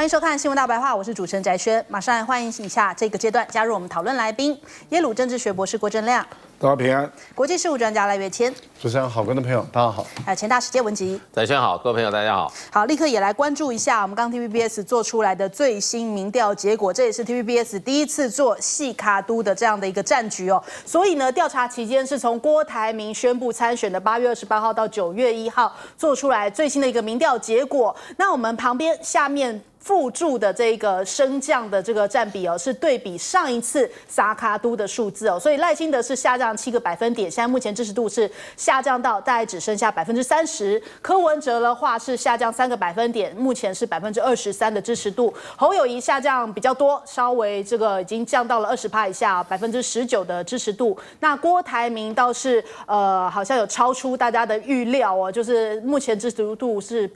迎收看《新闻大白话》，我是主持人翟轩，马上来欢迎以下这个阶段加入我们讨论来宾：耶鲁政治学博士郭正亮， 大家平安； 国际事务专家赖岳谦， 主持人好，观众朋友大家好； 还有前大使谢文吉， 翟轩好，各位朋友大家好。 好，立刻也来关注一下我们刚 TVBS 做出来的最新民调结果，这也是 TVBS 第一次做细卡都的这样的一个战局哦。所以呢，调查期间是从郭台铭宣布参选的8月28号到9月1号做出来最新的一个民调结果。那我们旁边下面附注的这个升降的这个占比哦，是对比上一次撒卡都的数字哦，所以赖清德是下降7个百分点，现在目前支持度是下降到大概只剩下30%。柯文哲的话是下降3个百分点，目前是23%的支持度。侯友宜下降比较多，稍微这个已经降到了20%以下，19%的支持度。那郭台铭倒是好像有超出大家的预料哦，就是目前支持度是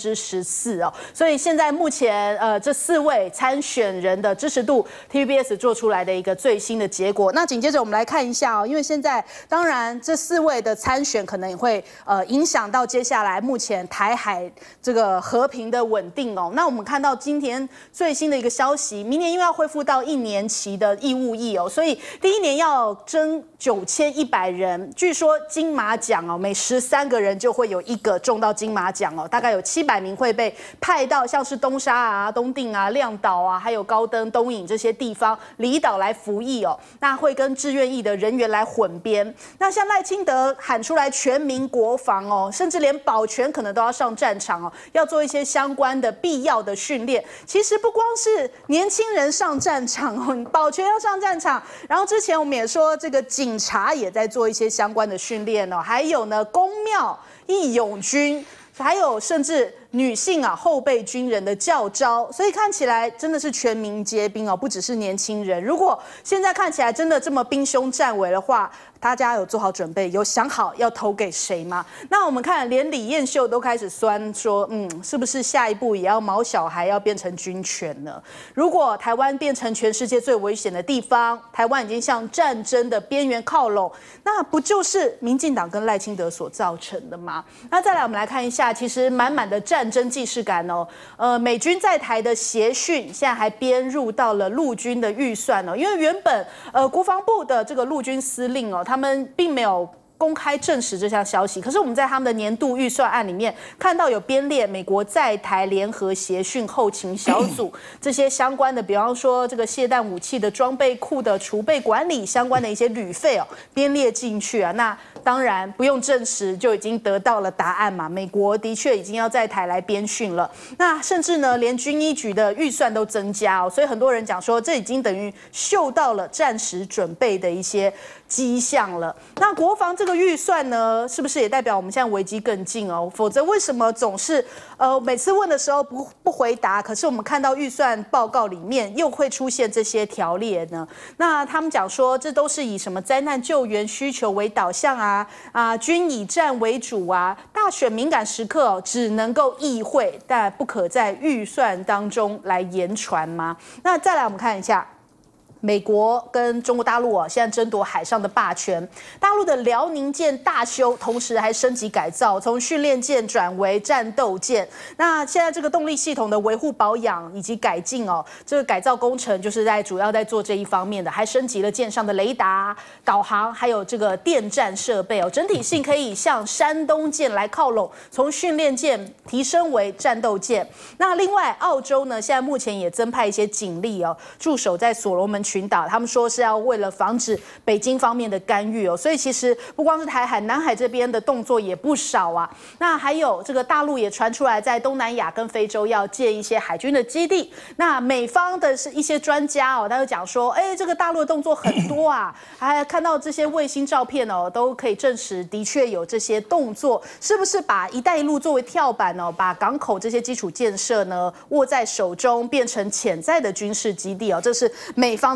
14%哦，所以现在目前。这4位参选人的支持度 ，TVBS 做出来的一个最新的结果。那紧接着我们来看一下哦，因为现在当然这4位的参选可能也会影响到接下来目前台海这个和平的稳定哦。那我们看到今天最新的一个消息，明年因为要恢复到1年期的义务役哦，所以第1年要征9100人，据说金马奖哦，每13个人就会有1个中到金马奖哦，大概有700名会被派到像是东沙东定亮岛还有高登、东引这些地方离岛来服役哦，那会跟志愿役的人员来混编。那像赖清德喊出来全民国防哦，甚至连保全可能都要上战场哦，要做一些相关的必要的训练。其实不光是年轻人上战场哦，保全要上战场，然后之前我们也说这个警察也在做一些相关的训练哦，还有呢公庙、义勇军。还有甚至女性后备军人的教召，所以看起来真的是全民皆兵哦，不只是年轻人。如果现在看起来真的这么兵凶战危的话，大家有做好准备，有想好要投给谁吗？那我们看，连李彦秀都开始酸说，是不是下一步也要毛小孩要变成军犬呢？如果台湾变成全世界最危险的地方，台湾已经向战争的边缘靠拢，那不就是民进党跟赖清德所造成的吗？那再来，我们来看一下，其实满满的战争既视感哦。美军在台的协训，现在还编入到了陆军的预算哦，因为原本国防部的这个陆军司令哦。他们并没有公开证实这项消息，可是我们在他们的年度预算案里面看到有编列美国在台联合协训后勤小组这些相关的，比方说这个械弹武器的装备库的储备管理相关的一些旅费哦，编列进去啊。那当然不用证实就已经得到了答案嘛，美国的确已经要在台来编训了。那甚至呢，连军医局的预算都增加哦，所以很多人讲说这已经等于嗅到了战时准备的一些迹象了。那国防这个预算呢，是不是也代表我们现在危机更近哦？否则为什么总是每次问的时候不回答，可是我们看到预算报告里面又会出现这些条列呢？那他们讲说这都是以什么灾难救援需求为导向军以战为主大选敏感时刻只能够议会，但不可在预算当中来言传吗？那再来我们看一下。美国跟中国大陆现在争夺海上的霸权，大陆的辽宁舰大修，同时还升级改造，从训练舰转为战斗舰。那现在这个动力系统的维护保养以及改进这个改造工程就是主要在做这一方面的，还升级了舰上的雷达、导航，还有这个电站设备整体性可以向山东舰来靠拢，从训练舰提升为战斗舰。那另外，澳洲呢，现在目前也增派一些警力驻守在所罗门群岛，他们说是要为了防止北京方面的干预所以其实不光是台海、南海这边的动作也不少那还有这个大陆也传出来，在东南亚跟非洲要建一些海军的基地。那美方的是一些专家他就讲说，这个大陆的动作很多还看到这些卫星照片都可以证实的确有这些动作，是不是把“一带一路”作为跳板把港口这些基础建设呢握在手中，变成潜在的军事基地这是美方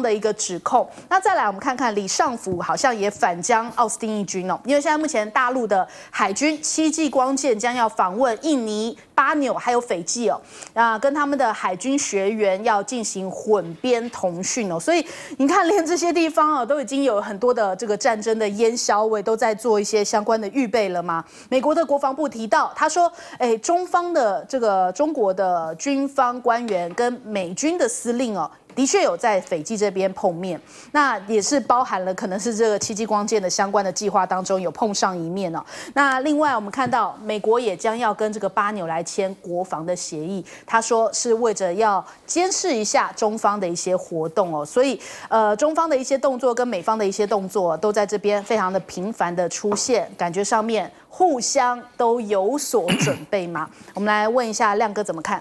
的一个指控。那再来，我们看看李尚福好像也反将奥斯汀一军哦，因为现在目前大陆的海军7季光舰将要访问印尼、巴纽还有斐济哦，跟他们的海军学员要进行混编同训哦，所以你看，连这些地方哦都已经有很多的这个战争的烟硝味，都在做一些相关的预备了吗？美国的国防部提到，他说，中方的这个中国的军方官员跟美军的司令哦。的确有在斐济这边碰面，那也是包含了可能是这个7季光舰的相关的计划当中有碰上一面哦。那另外我们看到美国也将要跟这个巴纽来签国防的协议，他说是为着要监视一下中方的一些活动哦，所以中方的一些动作跟美方的一些动作都在这边非常的频繁的出现，感觉上面互相都有所准备嘛。我们来问一下亮哥怎么看？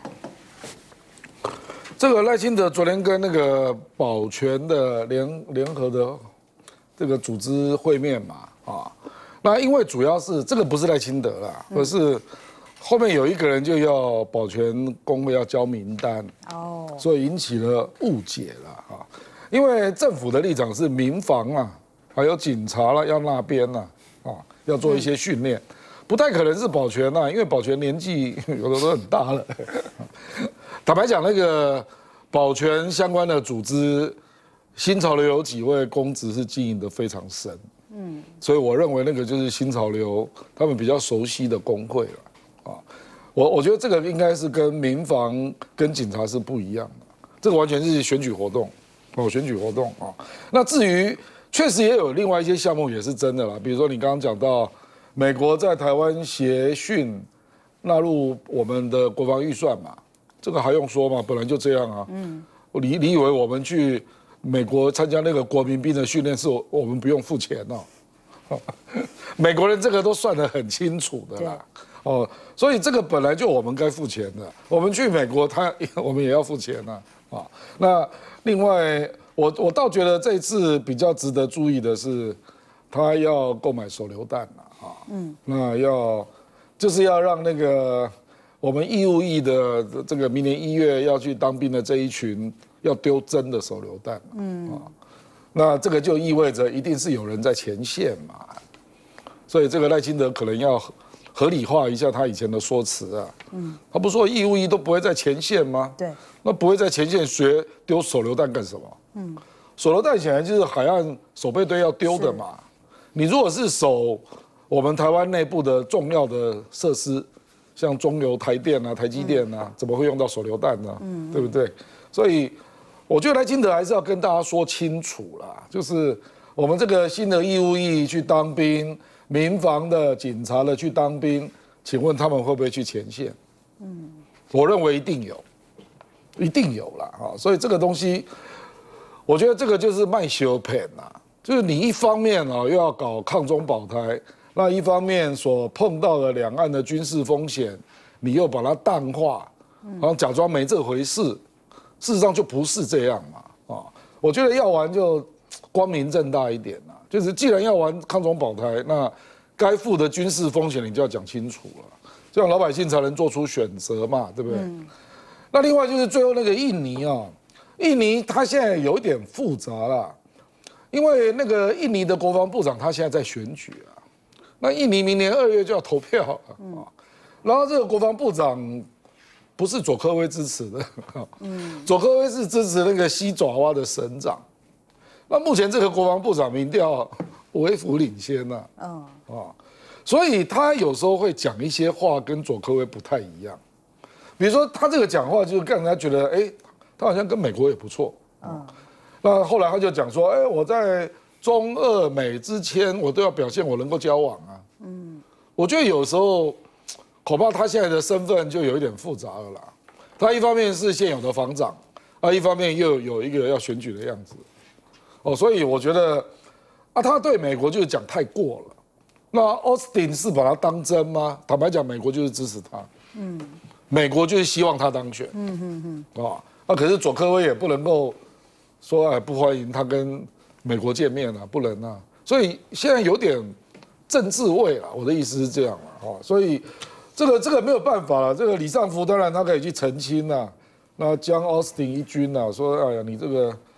这个赖清德昨天跟那个保全的联合的这个组织会面嘛，那因为主要是这个不是赖清德啦，而是后面有一个人就要保全工会要交名单，所以引起了误解了啊。因为政府的立场是民防啊，还有警察啦要那边呐，要做一些训练，不太可能是保全因为保全年纪有的都很大了。坦白讲，那个保全相关的组织，新潮流有几位公职是经营得非常深，所以我认为那个就是新潮流他们比较熟悉的工会了，我觉得这个应该是跟民防跟警察是不一样的，这个完全是选举活动，选举活动啊。那至于确实也有另外一些项目也是真的啦，比如说你刚刚讲到美国在台湾协训纳入我们的国防预算嘛。这个还用说吗？本来就这样啊。你以为我们去美国参加那个国民兵的训练是我们不用付钱哦？美国人这个都算得很清楚的啦。所以这个本来就我们该付钱的。我们去美国，我们也要付钱啊。那另外，我倒觉得这次比较值得注意的是，他要购买手榴弹了那就是要让那个。我们义务役的这个明年1月要去当兵的这一群要丢真的手榴弹，那这个就意味着一定是有人在前线嘛，所以这个赖清德可能要合理化一下他以前的说辞啊，他不说义务役都不会在前线吗？ 对， 那不会在前线学丢手榴弹干什么？手榴弹显然就是海岸守备队要丢的嘛，你如果是守我们台湾内部的重要的设施。像中油、台电啊、台积电啊，怎么会用到手榴弹呢？对不对？所以我觉得赖清德还是要跟大家说清楚啦，就是我们这个新的义务役去当兵，民防的、警察的去当兵，请问他们会不会去前线？我认为一定有，一定有啦哈。所以这个东西，我觉得这个就是卖修片啦，就是你一方面又要搞抗中保台。那一方面所碰到的两岸的军事风险，你又把它淡化，然后假装没这回事，事实上就不是这样嘛，我觉得要玩就光明正大一点啦，就是既然要玩抗中保台，那该负的军事风险你就要讲清楚了，这样老百姓才能做出选择嘛，对不对？那另外就是最后那个印尼印尼它现在有一点复杂啦，因为那个印尼的国防部长他现在在选举啊。那印尼明年2月就要投票了然后这个国防部长不是佐科威支持的，佐科威是支持那个西爪哇的省长。那目前这个国防部长民调微幅领先所以他有时候会讲一些话跟佐科威不太一样，比如说他这个讲话就是让人家觉得，他好像跟美国也不错那后来他就讲说，我在中俄美之间，我都要表现我能够交往啊。我觉得有时候恐怕他现在的身份就有一点复杂了啦。他一方面是现有的防长，一方面又有一个要选举的样子。所以我觉得他对美国就是讲太过了。那 Austin 是把他当真吗？坦白讲，美国就是支持他。美国就是希望他当选。可是佐科威也不能够说不欢迎他跟美国见面不能啊，所以现在有点政治味啦。我的意思是这样所以这个没有办法了。这个李尚福当然他可以去澄清那将 Austin 一军说，哎呀，你这个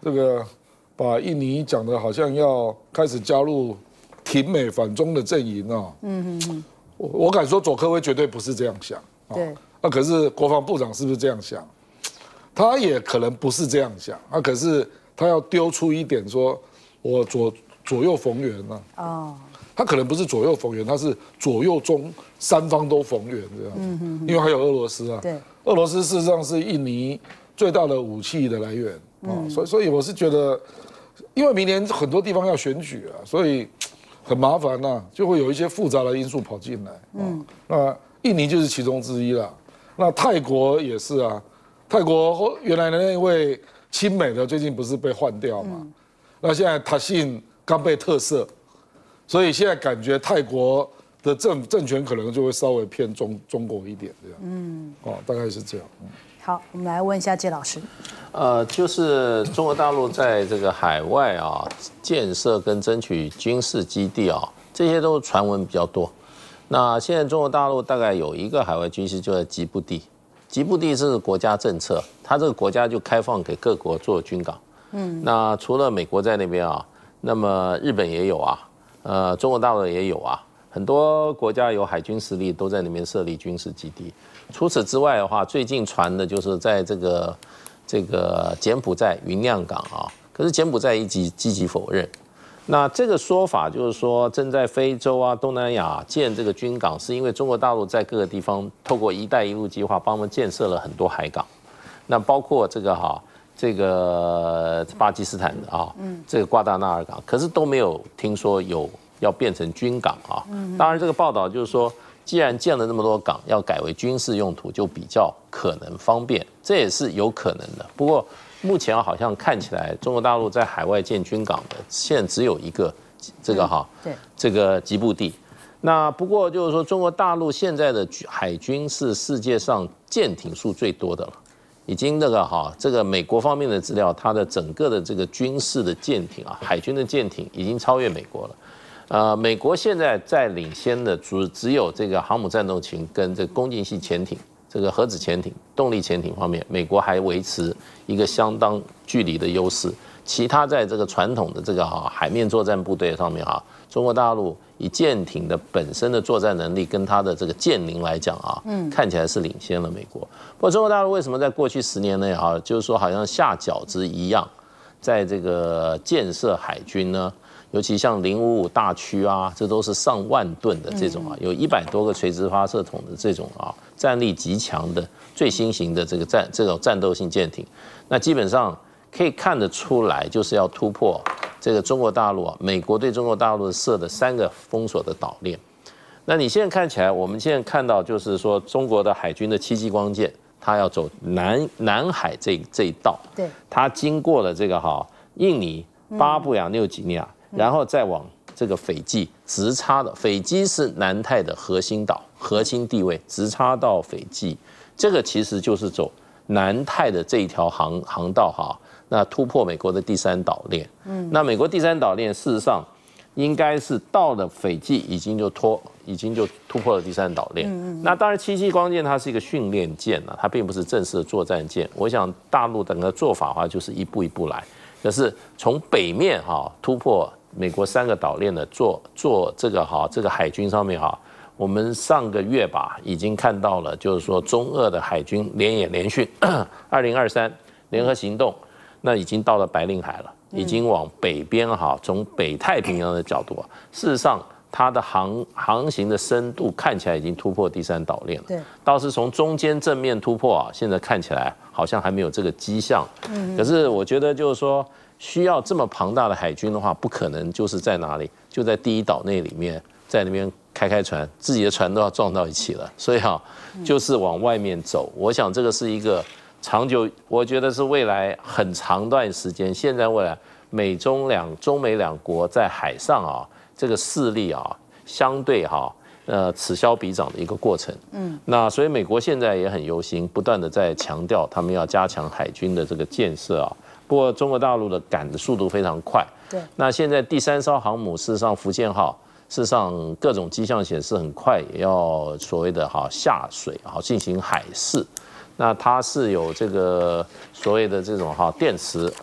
这个把印尼讲的好像要开始加入挺美反中的阵营啊。我敢说佐科威绝对不是这样想。 对。 那可是国防部长是不是这样想？他也可能不是这样想。可是他要丢出一点说，我左右逢源啊。哦。他可能不是左右逢源，他是左右中三方都逢源这样。因为还有俄罗斯啊。对。俄罗斯事实上是印尼最大的武器的来源啊。所以我是觉得，因为明年很多地方要选举啊，所以很麻烦呐，就会有一些复杂的因素跑进来。那印尼就是其中之一啦。那泰国也是啊，泰国原来的那位亲美的最近不是被换掉嘛？那现在塔信刚被特赦，所以现在感觉泰国的政权可能就会稍微偏中国一点这样。大概是这样。 好，我们来问一下谢老师。 就是中国大陆在这个海外啊建设跟争取军事基地啊，这些都传闻比较多。那现在中国大陆大概有一个海外军事就在吉布地，吉布地是国家政策，它这个国家就开放给各国做军港。那除了美国在那边啊，那么日本也有啊，中国大陆也有啊，很多国家有海军实力都在那边设立军事基地。除此之外的话，最近传的就是在这个柬埔寨云亮港啊，可是柬埔寨一直积极否认。那这个说法就是说，正在非洲啊、东南亚建这个军港，是因为中国大陆在各个地方透过"一带一路"计划帮我们建设了很多海港，那包括这个巴基斯坦的这个瓜达纳尔港，可是都没有听说有要变成军港啊。当然，这个报道就是说，既然建了那么多港，要改为军事用途，就比较可能方便，这也是有可能的。不过目前好像看起来，中国大陆在海外建军港的现在只有一个这个吉布地。那不过就是说，中国大陆现在的海军是世界上舰艇数最多的了，已经这个美国方面的资料，它的整个的这个军事的舰艇啊，海军的舰艇已经超越美国了。美国现在在领先的只有这个航母战斗群跟这个攻击系潜艇。这个核子潜艇、动力潜艇方面，美国还维持一个相当距离的优势。其他在这个传统的这个海面作战部队上面中国大陆以舰艇的本身的作战能力跟它的这个舰龄来讲看起来是领先了美国。不过中国大陆为什么在过去10年内就是说好像下饺子一样，在这个建设海军呢？尤其像055大驱这都是上万吨的这种有100多个垂直发射筒的这种战力极强的最新型的这种战斗性舰艇，那基本上可以看得出来，就是要突破这个中国大陆美国对中国大陆设的3个封锁的岛链。那你现在看起来，我们现在看到就是说，中国的海军的7激光舰，它要走南海这一道，对，它经过了这个印尼、巴布亚纽几内亚。然后再往这个斐济直插的，斐济是南太的核心岛、核心地位，直插到斐济，这个其实就是走南太的这一条航道那突破美国的第3岛链。那美国第3岛链事实上应该是到了斐济已经就突破了第3岛链。那当然7激光舰它是一个训练舰它并不是正式的作战舰。我想大陆整个做法就是一步一步来，可是从北面突破美国3个岛链的做这个海军上面我们上个月已经看到了，就是说中俄的海军联演联训2023联合行动，那已经到了白令海了，已经往北边从北太平洋的角度事实上它的航行的深度看起来已经突破第3岛链了。对，倒是从中间正面突破现在看起来好像还没有这个迹象。可是我觉得就是说，需要这么庞大的海军的话，不可能就是在哪里，就在第1岛内里面，在那边开船，自己的船都要撞到一起了，所以就是往外面走。我想这个是一个长久，我觉得是未来很长段时间，现在未来中美两国在海上这个势力相对此消彼长的一个过程。那所以美国现在也很忧心，不断的在强调他们要加强海军的这个建设不过中国大陆的赶的速度非常快。对，那现在第3艘航母，事实上福建号，事实上各种迹象显示很快也要所谓的下水进行海试。那它是有这个所谓的这种电磁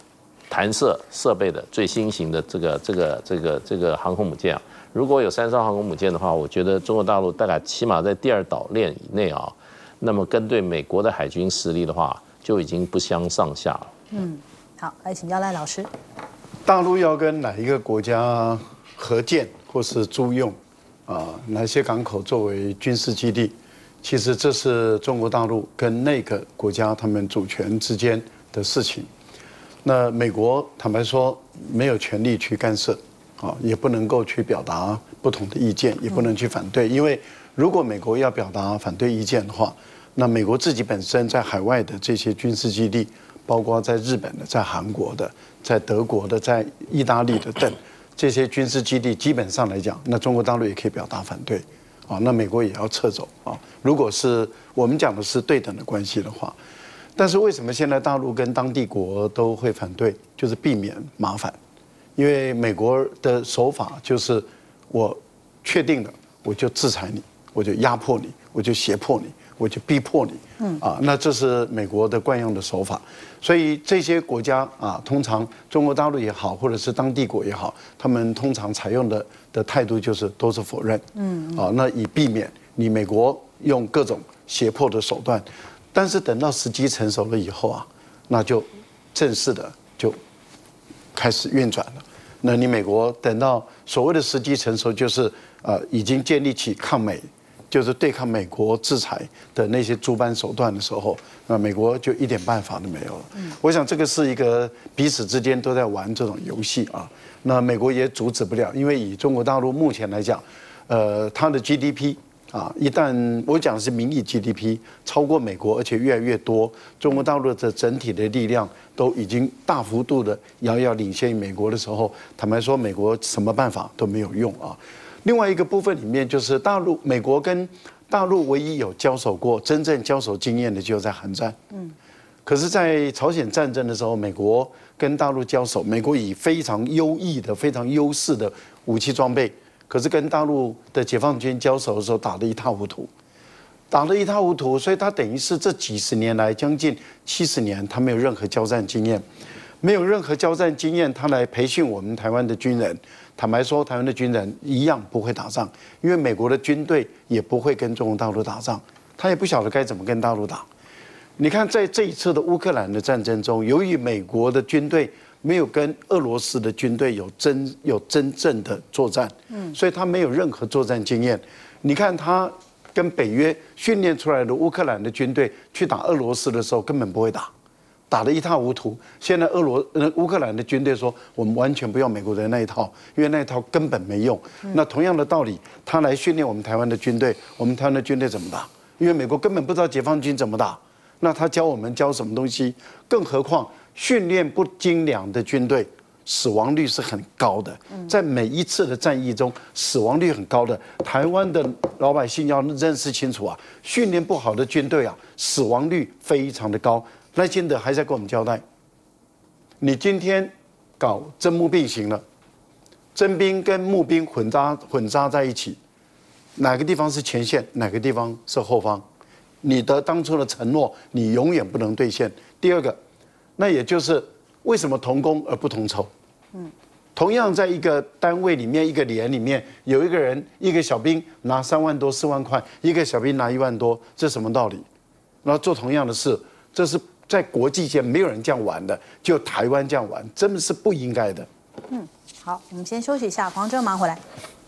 弹射设备的最新型的这个航空母舰啊，如果有3艘航空母舰的话，我觉得中国大陆大概起码在第2岛链以内啊，那么跟对美国的海军实力的话，就已经不相上下了。 好，来请教赖老师。 大陆要跟哪一个国家合建或是租用哪些港口作为军事基地？其实这是中国大陆跟那个国家他们主权之间的事情。那美国坦白说没有权利去干涉，也不能够去表达不同的意见，也不能去反对。因为如果美国要表达反对意见的话，那美国自己本身在海外的这些军事基地，包括在日本的、在韩国的、在德国的、在意大利的等这些军事基地，基本上来讲，那中国大陆也可以表达反对。那美国也要撤走如果是我们讲的是对等的关系的话，但是为什么现在大陆跟当地国都会反对？就是避免麻烦，因为美国的手法就是我确定了，我就制裁你，我就压迫你，我就胁迫你，我就逼迫你，那这是美国的惯用的手法。所以这些国家通常中国大陆也好，或者是当地国也好，他们通常采用的态度就是都是否认，那以避免你美国用各种胁迫的手段。但是等到时机成熟了以后那就正式的就开始运转了。那你美国等到所谓的时机成熟，就是已经建立起抗美，就是对抗美国制裁的那些诸般手段的时候，那美国就一点办法都没有了。我想这个是一个彼此之间都在玩这种游戏那美国也阻止不了，因为以中国大陆目前来讲，它的 GDP。一旦我讲的是名义 GDP 超过美国，而且越来越多，中国大陆的整体的力量都已经大幅度的遥遥领先于美国的时候，坦白说，美国什么办法都没有用另外一个部分里面就是美国跟大陆唯一有交手过真正交手经验的，就在韩战。可是，在朝鲜战争的时候，美国跟大陆交手，美国以非常优异的、非常优势的武器装备。可是跟大陆的解放军交手的时候打得一塌糊涂，所以他等于是这几十年来将近70年，他没有任何交战经验，他来培训我们台湾的军人。坦白说，台湾的军人一样不会打仗，因为美国的军队也不会跟中国大陆打仗，他也不晓得该怎么跟大陆打。你看，在这一次的乌克兰的战争中，由于美国的军队没有跟俄罗斯的军队有真正的作战，所以他没有任何作战经验。你看他跟北约训练出来的乌克兰的军队去打俄罗斯的时候，根本不会打得一塌糊涂。现在乌克兰的军队说，我们完全不要美国的那一套，因为那一套根本没用。那同样的道理，他来训练我们台湾的军队，我们台湾的军队怎么打？因为美国根本不知道解放军怎么打，那他教我们教什么东西？更何况训练不精良的军队，死亡率是很高的。在每一次的战役中，死亡率很高的。台湾的老百姓要认识清楚训练不好的军队死亡率非常的高。赖清德还在跟我们交代，你今天搞征募并行了，征兵跟募兵混杂在一起，哪个地方是前线，哪个地方是后方？你的当初的承诺，你永远不能兑现。第二个，那也就是为什么同工而不同酬？同样在一个单位里面，一个连里面有一个人，一个小兵拿3万多、4万块，一个小兵拿1万多，这什么道理？然后做同样的事，这是在国际间没有人这样玩的，就台湾这样玩，真的是不应该的。 好，我们先休息一下，黄正马上回来。